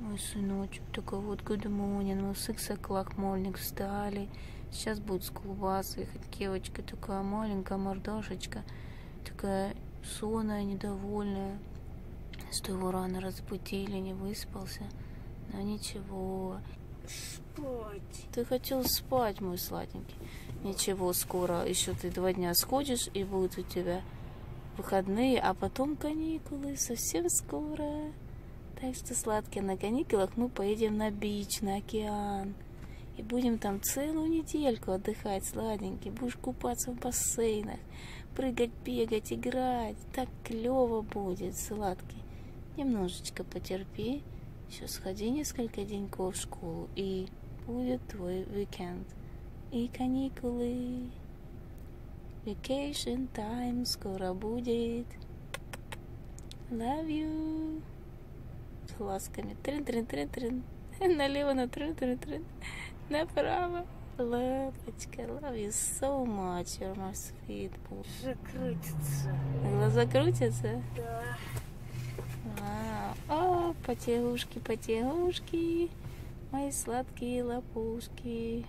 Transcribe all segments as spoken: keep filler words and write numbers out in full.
Мой сыночек, такой вот good morning, мы в six o'clock morning встали. Сейчас будет school bus ехать. Девочка такая маленькая мордашечка, такая сонная, недовольная, что его рано разбудили, не выспался. Но ничего. Спать. Ты хотел спать, мой сладенький. Ничего, скоро еще ты два дня сходишь, и будут у тебя выходные, а потом каникулы, совсем скоро. Так что, сладкий, на каникулах мы поедем на бич, на океан. И будем там целую недельку отдыхать, сладенький. Будешь купаться в бассейнах, прыгать, бегать, играть. Так клево будет, сладкий. Немножечко потерпи. Сейчас сходи несколько деньков в школу, и будет твой уикенд. И каникулы. Vacation time скоро будет. Love you. С ласками. Трин-трин-трин-трин. Налево на трин-трин-трин. Направо. Лапочка. Love you so much. You're my sweet boy. Закрутится. Глаза крутятся? Да. Вау. О, потягушки, потягушки. Мои сладкие лапушки.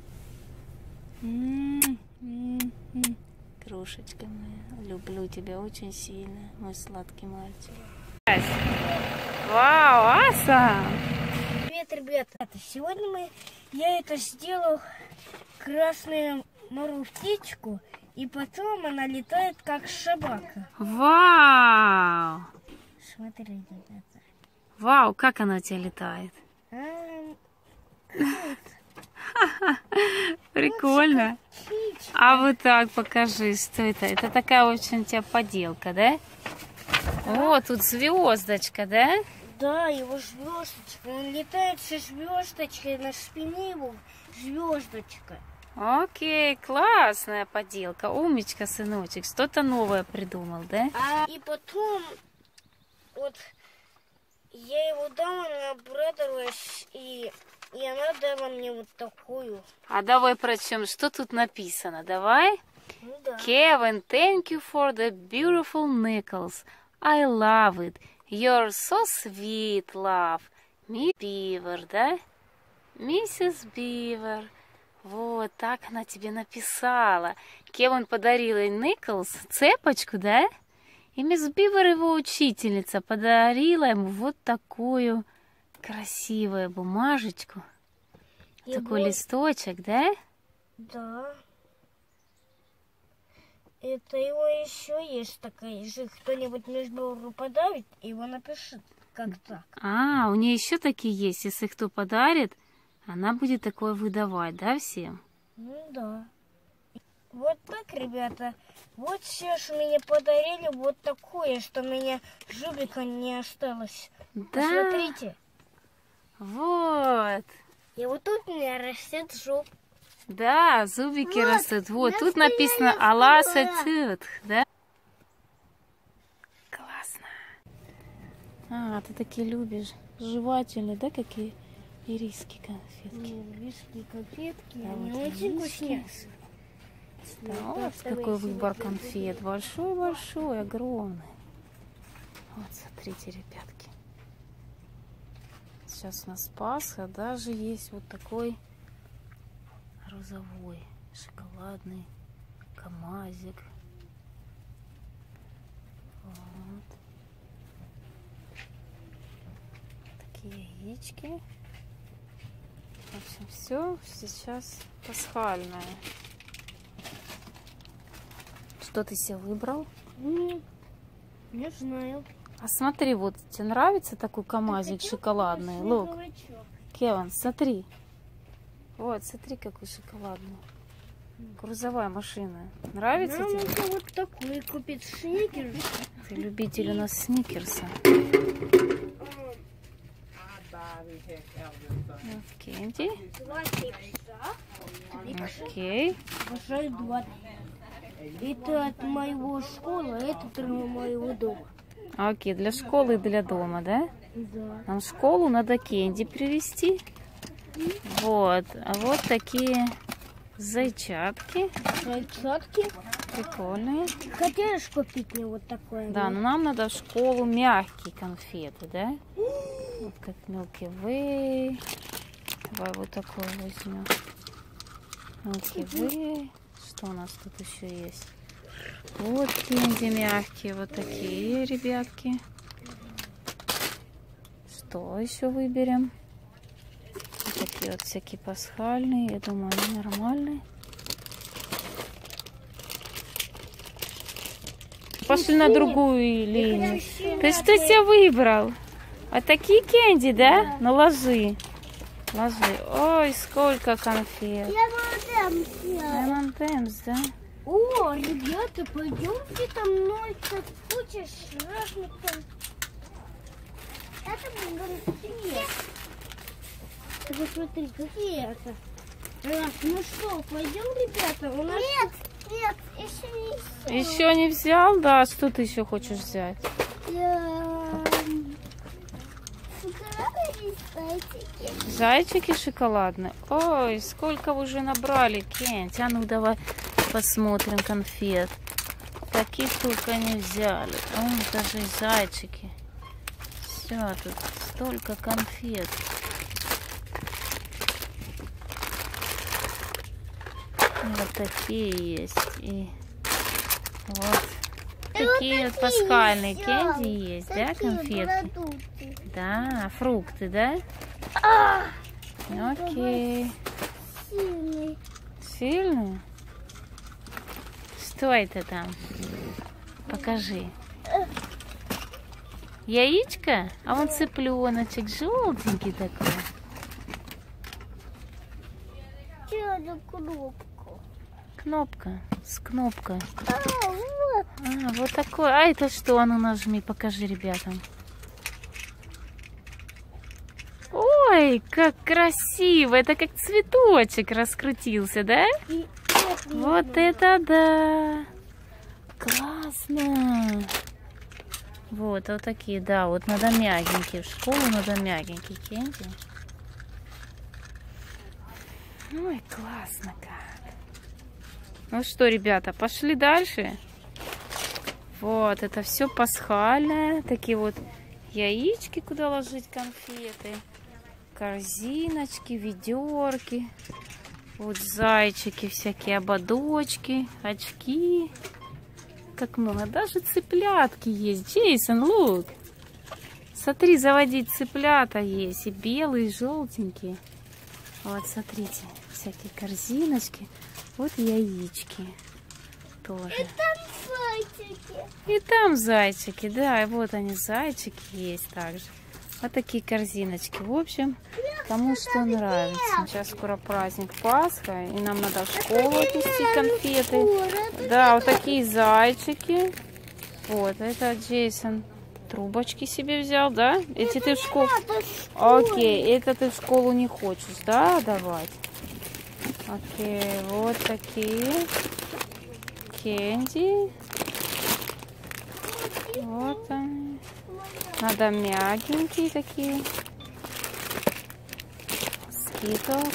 М-м-м. Крошечка моя, люблю тебя очень сильно, мой сладкий мальчик. Вау, аса! Привет, ребята! Сегодня мы, я это сделал красную мору птичку, и потом она летает как собака. Вау! Смотри, ребята. Вау, как она у тебя летает? Прикольно. А вот так покажи, что это. Это такая очень у тебя поделка, да? О, тут звездочка, да? Да, его звездочка. Он летает со звездочкой, на спине его звездочка. Окей, классная поделка. Умничка, сыночек. Что-то новое придумал, да? А и потом, вот, я его дала, она обрадовалась, и... И она дала мне вот такую. А давай прочтем, что тут написано. Давай. Ну, да. Kevin, thank you for the beautiful necklace. I love it. You're so sweet, love. Miss Beaver, да? миссис Beaver. Вот так она тебе написала. Кевин подарил ей necklace, цепочку, да? И мисс Бивер, его учительница, подарила ему вот такую красивую бумажечку. И такой вот листочек, да? Да. Это его еще есть такая. Если кто-нибудь между руку подарит, его напишет как так. А, у нее еще такие есть. Если кто подарит, она будет такое выдавать, да, всем? Ну да. Вот так, ребята. Вот сейчас мне подарили вот такое, что у меня зубика не осталось. Да. Посмотрите. Вот. И вот тут у меня растет зуб. Да, зубики вот, растут. Вот, тут написано «Аласатют», да? Классно. А, ты такие любишь. Жевательные, да, какие? Ириски конфетки. Ириски конфетки, да, они вот очень вкусные. Да, вот какой выбор конфет. Большой-большой, огромный. Вот, смотрите, ребятки. Сейчас у нас Пасха, даже есть вот такой розовой, шоколадный камазик. Вот. Такие яички. В общем, все сейчас пасхальное. Что ты себе выбрал? Не, не знаю. А смотри, вот тебе нравится такой камазик шоколадный? Лук. Кевин, смотри. Вот, смотри, какой шоколадный. Грузовая машина. Нравится Нам тебе? надо вот такой купить сникерс. Ты любитель у нас сникерса. Кенди. Два чипса. Окей. Большой два. Это от моего школы, а это от моего дома. Окей, для школы и для дома, да? Да. Нам в школу надо Кенди привезти. Вот. А вот такие зайчатки. Зайчатки. Прикольные. Хотели купить мне вот такое? Да, но нам надо в школу мягкие конфеты, да? Вот как Milky Way. Давай вот такой возьмем. Milky Way. Что у нас тут еще есть? Вот кенди мягкие, вот такие, ребятки. Что еще выберем? Вот такие вот всякие пасхальные. Я думаю, они нормальные. Пошли на другую линию. Ты что себе выбрал? А такие кенди, да? Ну ложи. Ложи. Ой, сколько конфет. эм энд эмс, да? О, ребята, пойдемте, там много куча разных там. Это конфет. Ты посмотри, какие это. Раз, ну что, пойдем, ребята? У нас... Нет, нет, еще не взял. Еще не взял? Да, что ты еще хочешь взять? Я... Зайчики. Зайчики шоколадные. Ой, сколько вы уже набрали, Кенти. А ну давай посмотрим конфет. Таких только не взяли. О, даже и зайчики. Все, тут столько конфет. И вот такие есть. И вот такие вот пасхальные кенди есть, да, конфетки? Да, фрукты, да? А, Окей. сильный. Сильные? Что это там? Покажи. Яичко? А вон цыпленочек, желтенький такой. Что за кнопку? Кнопка, с кнопкой. А, вот. А, вот такой. А это что? А ну нажми, покажи ребятам. Ой, как красиво! Это как цветочек раскрутился, да? И это Вот немного. это да! Классно! Вот, вот такие, да, вот надо мягенькие. В школу надо мягенькие кенди. Ой, классно как! Ну что, ребята, пошли дальше. Вот, это все пасхальное. Такие вот яички, куда ложить конфеты. Корзиночки, ведерки. Вот зайчики, всякие ободочки, очки. Как много. Даже цыплятки есть. Джейсон, лук. Смотри, заводить цыплята есть. И белые, и желтенькие. Вот, смотрите. Всякие корзиночки. Вот яички. Тоже. И там зайчики. И там зайчики, да. И вот они, зайчики есть также. Вот такие корзиночки. В общем, кому что нравится. Сейчас скоро праздник Пасха, и нам надо в школу отнести конфеты. Да, вот такие зайчики. Вот, это Джейсон трубочки себе взял, да? Эти ты в школу... Окей, это ты в школу не хочешь, да, давать? Окей, вот такие кенди. Вот они. Надо мягенькие такие. Skittles.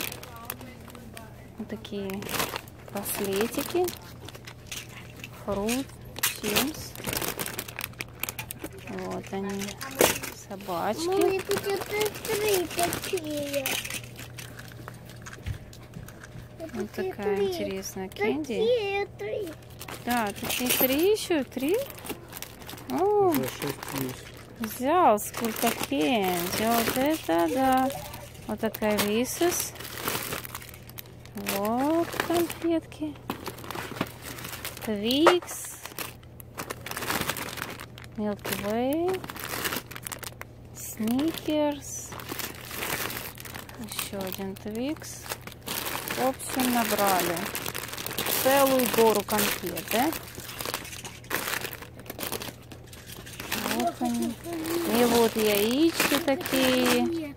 Вот такие браслетики. Fruit Chips. Вот они. Собачки. Маме, тут это три такие. Вот такая интересная кенди. Такие три. Да, такие три еще, три. О, взял сколько кенди. Вот это да. Вот такая Reese's. Вот конфетки. Twix. Milky Way. Snickers. Еще один Twix. В общем, набрали целую гору конфет, да? Вот они. И вот яички такие. Нет.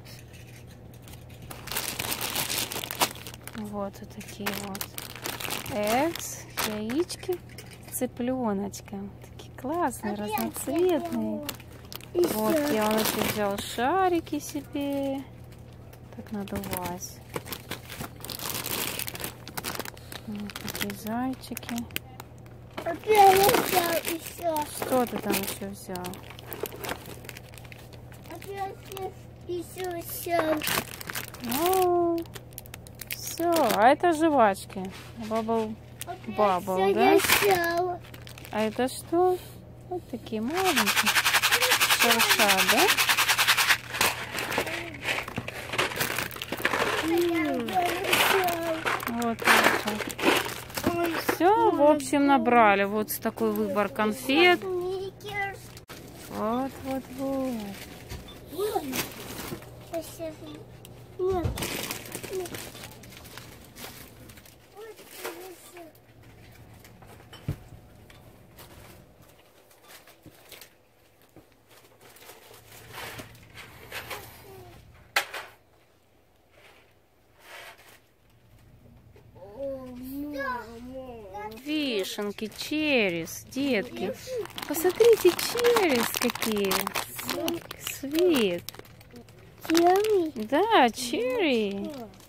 Вот, вот такие вот. Экс, яички, цыпленочка. Такие классные, разноцветные. Вот, я он еще взял шарики себе. Так надувать. Вот такие зайчики. Опять я взял еще. Что ты там еще взял? Еще все. Все, а это жвачки. Бабл, бабл, да? А это что? Вот такие маленькие. Шершат, да? Вот это. Все, в общем, набрали. Вот такой выбор конфет. Вот, вот, вот. Нет. Вишенки, черрис, детки. Посмотрите, черрис какие. Свет. Черри? Да, черри.